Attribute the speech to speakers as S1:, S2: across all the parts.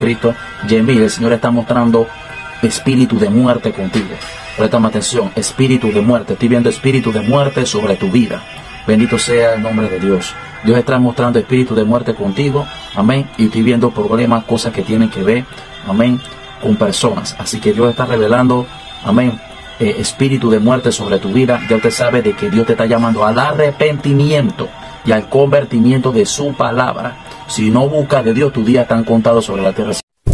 S1: Cristo. Yemil, el Señor está mostrando espíritu de muerte contigo. Préstame atención, espíritu de muerte. Estoy viendo espíritu de muerte sobre tu vida. Bendito sea el nombre de Dios. Dios está mostrando espíritu de muerte contigo. Amén. Y estoy viendo problemas, cosas que tienen que ver, amén, con personas. Así que Dios está revelando, amén, espíritu de muerte sobre tu vida. Ya usted sabe de que Dios te está llamando al arrepentimiento y al convertimiento de su palabra. Si no buscas de Dios, tus días están contados sobre la tierra.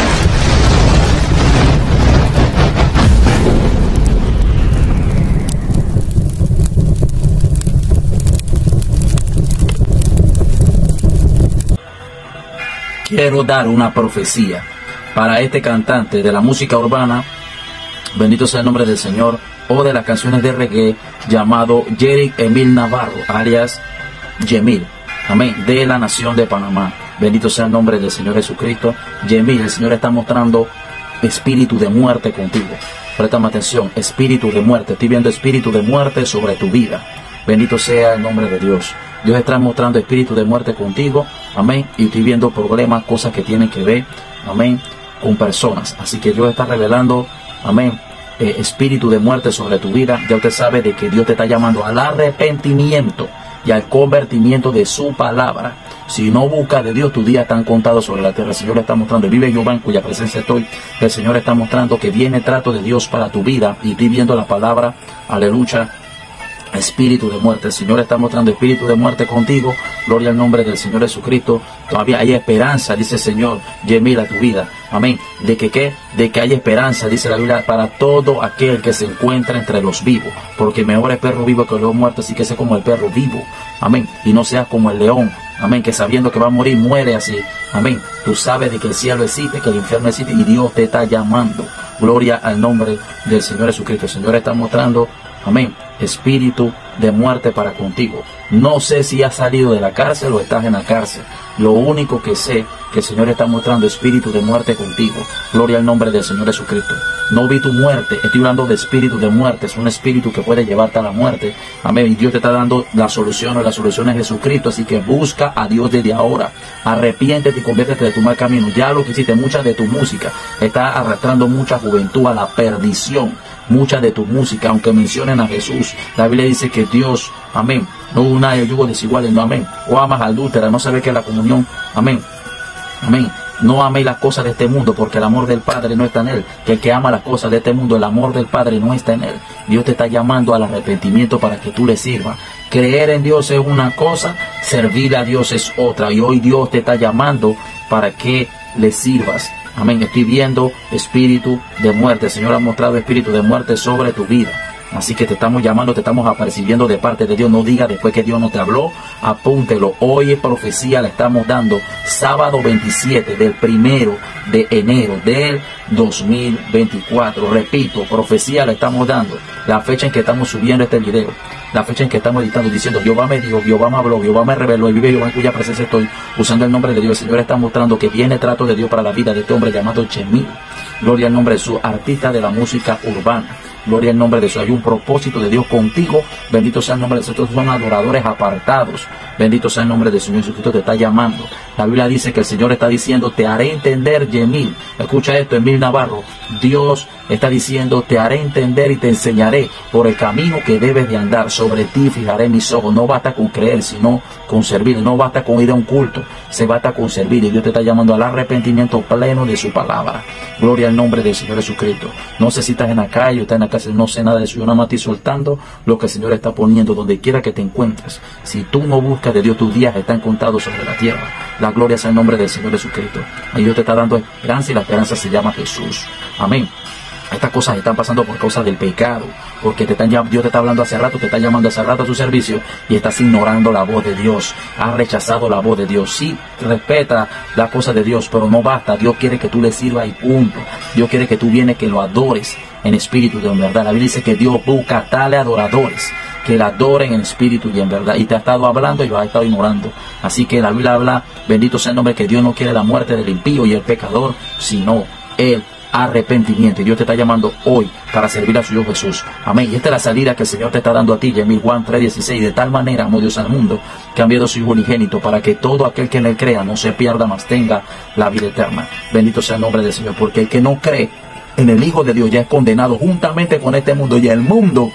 S1: Quiero dar una profecía para este cantante de la música urbana, bendito sea el nombre del Señor, o de las canciones de reggae, llamado Yerick Emil Navarro, alias Yemil, amén, de la nación de Panamá. Bendito sea el nombre del Señor Jesucristo. Yemil, el Señor está mostrando espíritu de muerte contigo. Préstame atención, espíritu de muerte. Estoy viendo espíritu de muerte sobre tu vida. Bendito sea el nombre de Dios. Dios está mostrando espíritu de muerte contigo, amén, y estoy viendo problemas, cosas que tienen que ver, amén, con personas. Así que Dios está revelando, amén, espíritu de muerte sobre tu vida. Ya usted sabe de que Dios te está llamando al arrepentimiento y al convertimiento de su palabra. Si no buscas de Dios, tus días están contados sobre la tierra. El Señor está mostrando, vive Jehová en cuya presencia estoy. El Señor está mostrando que viene trato de Dios para tu vida, y estoy viendo la palabra, aleluya, espíritu de muerte. El Señor está mostrando espíritu de muerte contigo. Gloria al nombre del Señor Jesucristo. Todavía hay esperanza, dice el Señor, Yemil, a tu vida. Amén. ¿De que qué? De que hay esperanza, dice la Biblia, para todo aquel que se encuentra entre los vivos. Porque mejor es perro vivo que el león muerto, así que sé como el perro vivo. Amén. Y no seas como el león. Amén. Que sabiendo que va a morir, muere así. Amén. Tú sabes de que el cielo existe, que el infierno existe, y Dios te está llamando. Gloria al nombre del Señor Jesucristo. El Señor está mostrando, amén, espíritu de muerte para contigo. No sé si has salido de la cárcel o estás en la cárcel. Lo único que sé que el Señor está mostrando espíritu de muerte contigo. Gloria al nombre del Señor Jesucristo. No vi tu muerte, estoy hablando de espíritu de muerte. Es un espíritu que puede llevarte a la muerte. Amén. Y Dios te está dando la solución es Jesucristo. Así que busca a Dios desde ahora. Arrepiéntete y conviértete de tu mal camino. Ya lo que hiciste, mucha de tu música está arrastrando mucha juventud a la perdición. Mucha de tu música, aunque mencionen a Jesús, la Biblia dice que Dios, amén, no una de yugo desiguales, no, amén. O amas adúltera, no sabe que la comunión, amén, amén. No améis las cosas de este mundo, porque el amor del Padre no está en él. Que el que ama las cosas de este mundo, el amor del Padre no está en él. Dios te está llamando al arrepentimiento para que tú le sirvas. Creer en Dios es una cosa, servir a Dios es otra. Y hoy Dios te está llamando para que le sirvas. Amén. Estoy viendo espíritu de muerte. El Señor ha mostrado espíritu de muerte sobre tu vida. Así que te estamos llamando, te estamos apercibiendo de parte de Dios. No diga después que Dios no te habló. Apúntelo. Hoy es profecía, le estamos dando sábado 27 del 1 de enero del 2024. Repito, profecía le estamos dando. La fecha en que estamos subiendo este video. La fecha en que estamos editando, diciendo Jehová me dijo, Jehová me habló, Jehová me reveló, y vive Jehová en cuya presencia estoy, usando el nombre de Dios. El Señor está mostrando que viene trato de Dios para la vida de este hombre llamado Yemil. Gloria al nombre de su artista de la música urbana. Gloria al nombre de Dios. Hay un propósito de Dios contigo. Bendito sea el nombre de Dios. Estos son adoradores apartados. Bendito sea el nombre del Señor Jesucristo. Te está llamando. La Biblia dice que el Señor está diciendo, te haré entender, Yemil. Escucha esto, Emil Navarro. Dios está diciendo, te haré entender y te enseñaré por el camino que debes de andar. Sobre ti fijaré mis ojos. No basta con creer, sino con servir. No basta con ir a un culto, se basta con servir. Y Dios te está llamando al arrepentimiento pleno de su palabra. Gloria al nombre del Señor Jesucristo. No sé si estás en la calle o estás en la casa, no sé nada de eso. Yo nada más estoy soltando lo que el Señor está poniendo donde quiera que te encuentres. Si tú no buscas de Dios, tus días están contados sobre la tierra. La gloria es el nombre del Señor Jesucristo. Y Dios te está dando esperanza, y la esperanza se llama Jesús. Amén. Estas cosas están pasando por causa del pecado, porque Dios te está hablando hace rato, te está llamando hace rato a su servicio, y estás ignorando la voz de Dios. Has rechazado la voz de Dios. Sí, respeta las cosas de Dios, pero no basta. Dios quiere que tú le sirvas y punto. Dios quiere que tú vienes, que lo adores en espíritu y en verdad. La Biblia dice que Dios busca tales adoradores que la adoren en espíritu y en verdad. Y te ha estado hablando y lo ha estado ignorando. Así que la Biblia habla, bendito sea el nombre, que Dios no quiere la muerte del impío y el pecador, sino el arrepentimiento. Y Dios te está llamando hoy para servir a su Hijo Jesús. Amén. Y esta es la salida que el Señor te está dando a ti, Yemil Juan 3:16. De tal manera amó Dios al mundo que ha enviado a su Hijo unigénito para que todo aquel que en él crea no se pierda, mas tenga la vida eterna. Bendito sea el nombre del Señor, porque el que no cree en el Hijo de Dios ya es condenado juntamente con este mundo. Y el mundo,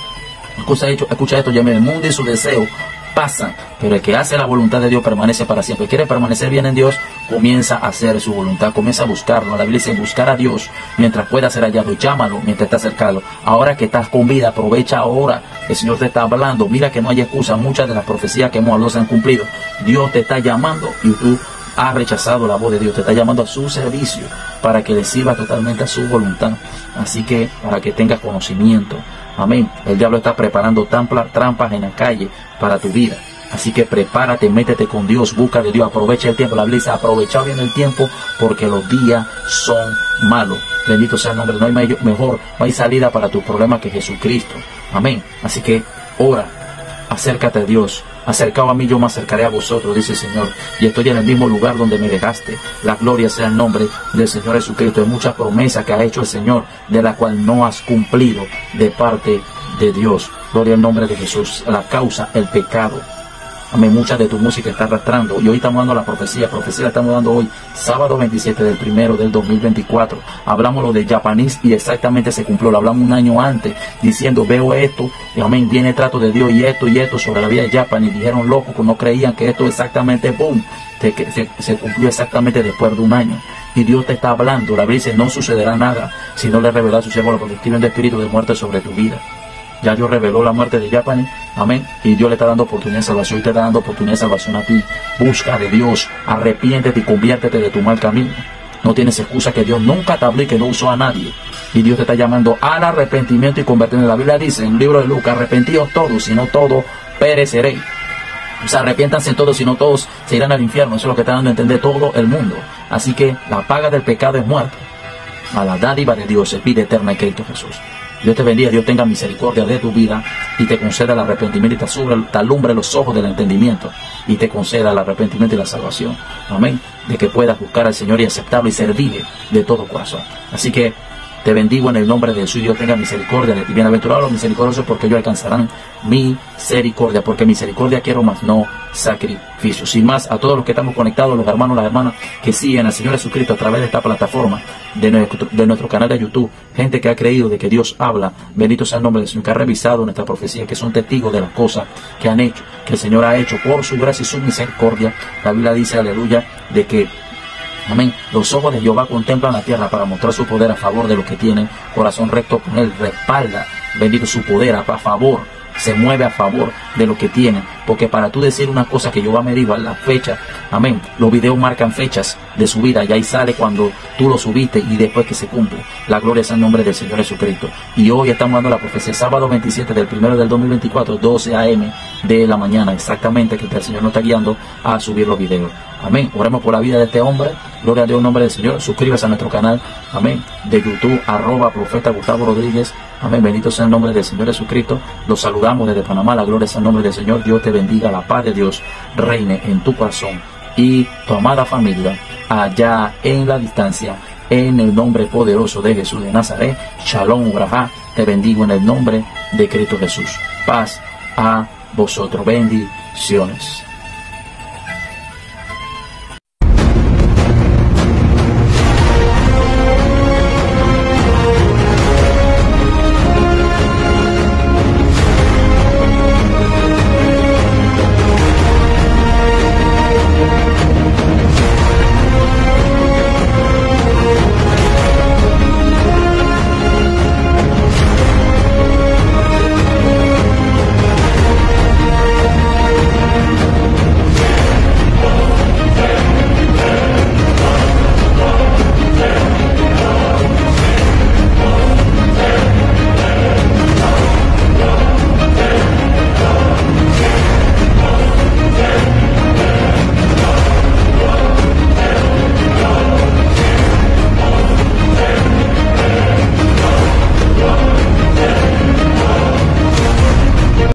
S1: escucha esto, Yemil, el mundo y su deseo pasan, pero el que hace la voluntad de Dios permanece para siempre. Quiere permanecer bien en Dios, comienza a hacer su voluntad, comienza a buscarlo. La Biblia dice: buscar a Dios mientras pueda ser hallado, llámalo mientras está cercano. Ahora que estás con vida, aprovecha ahora. El Señor te está hablando. Mira que no hay excusa. Muchas de las profecías que hemos hablado se han cumplido. Dios te está llamando y tú has rechazado la voz de Dios. Te está llamando a su servicio para que le sirva totalmente a su voluntad. Así que para que tengas conocimiento. Amén. El diablo está preparando trampas en la calle para tu vida. Así que prepárate, métete con Dios, busca de Dios, aprovecha el tiempo. La Biblia dice: aprovecha bien el tiempo porque los días son malos. Bendito sea el nombre. No hay mejor, no hay salida para tus problemas que Jesucristo. Amén. Así que ora, acércate a Dios. Acercado a mí, yo me acercaré a vosotros, dice el Señor, y estoy en el mismo lugar donde me dejaste. La gloria sea el nombre del Señor Jesucristo. Hay muchas promesas que ha hecho el Señor, de la cual no has cumplido de parte de Dios. Gloria al nombre de Jesús. La causa, el pecado. Amén. Mucha de tu música está arrastrando. Y hoy estamos dando la profecía. Profecía la estamos dando hoy, sábado 27 del 1 del 2024. Hablamos lo de Japanese y exactamente se cumplió. Lo hablamos un año antes, diciendo: veo esto, y amén, viene el trato de Dios y esto sobre la vida de Japanese. Dijeron locos que no creían que esto exactamente, boom, se cumplió exactamente después de un año. Y Dios te está hablando. La Biblia dice: no sucederá nada si no le revelas a su siervo la protección de espíritu de muerte sobre tu vida. Ya Dios reveló la muerte de Japanese, amén, y Dios le está dando oportunidad de salvación, y te está dando oportunidad de salvación a ti. Busca de Dios, arrepiéntete y conviértete de tu mal camino. No tienes excusa, que Dios nunca te habló y que no usó a nadie. Y Dios te está llamando al arrepentimiento y convertirte. La Biblia dice en el libro de Lucas: arrepentíos todos, si no todos pereceréis. O sea, arrepiéntanse todos, si no todos se irán al infierno. Eso es lo que está dando a entender todo el mundo. Así que la paga del pecado es muerte. A la dádiva de Dios es vida eterna en Cristo Jesús. Dios te bendiga, Dios tenga misericordia de tu vida y te conceda el arrepentimiento y te alumbre los ojos del entendimiento y te conceda el arrepentimiento y la salvación. Amén. De que puedas buscar al Señor y aceptarlo y servirle de todo corazón. Así que te bendigo en el nombre de Jesús. Dios tenga misericordia de ti. Bienaventurados los misericordiosos, porque ellos alcanzarán misericordia. Porque misericordia quiero, más no sacrificio. Sin más, a todos los que estamos conectados, los hermanos, las hermanas que siguen al Señor Jesucristo a través de esta plataforma, de nuestro canal de YouTube, gente que ha creído de que Dios habla, bendito sea el nombre del Señor, que ha revisado nuestra profecía, que son testigos de las cosas que han hecho, que el Señor ha hecho por su gracia y su misericordia. La Biblia dice, aleluya, de que amén, los ojos de Jehová contemplan la tierra para mostrar su poder a favor de los que tienen corazón recto con él. Respalda, bendito, su poder a favor, se mueve a favor de los que tienen. Porque para tú decir una cosa que Jehová me dijo, a la fecha, amén, los videos marcan fechas de su vida, y ahí sale cuando tú lo subiste y después que se cumple. La gloria es el nombre del Señor Jesucristo. Y hoy estamos dando la profecía, sábado 27 del 1 del 2024, 12 a.m. de la mañana, exactamente, que el Señor nos está guiando a subir los videos. Amén. Oremos por la vida de este hombre. Gloria a Dios en nombre del Señor. Suscríbase a nuestro canal, amén, de YouTube, @profeta Gustavo Rodríguez. Amén. Bendito sea el nombre del Señor Jesucristo. Los saludamos desde Panamá. La gloria es el nombre del Señor. Dios te bendiga. La paz de Dios reine en tu corazón y tu amada familia allá en la distancia. En el nombre poderoso de Jesús de Nazaret. Shalom, Ubrajá. Te bendigo en el nombre de Cristo Jesús. Paz a vosotros. Bendiciones.